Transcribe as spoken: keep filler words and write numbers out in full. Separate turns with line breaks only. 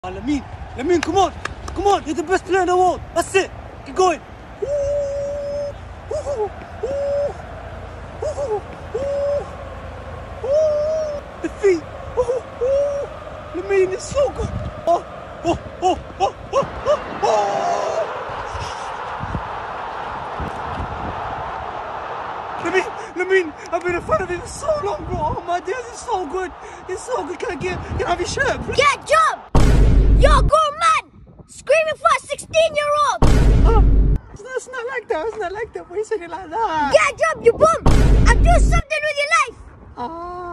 Uh, Lamine, Lamine, come on, come on, you're the best player in the world. That's it. Keep going. Ooh, ooh, ooh, ooh, ooh, ooh. The feet. Ooh, ooh. Lamine is so good. Oh, oh, oh, oh, oh, oh, oh. Lamine, Lamine, I've been a fan of him for so long, bro. Oh my days, he's so good. He's so good. Can I get, can I have his shirt, please?
Get jump! You're a grown man! Screaming for a sixteen-year-old!
Oh, it's not, it's not like that. It's not like that. Why are you saying it like that?
Get jump, you bum! And do something with your life!
Ah.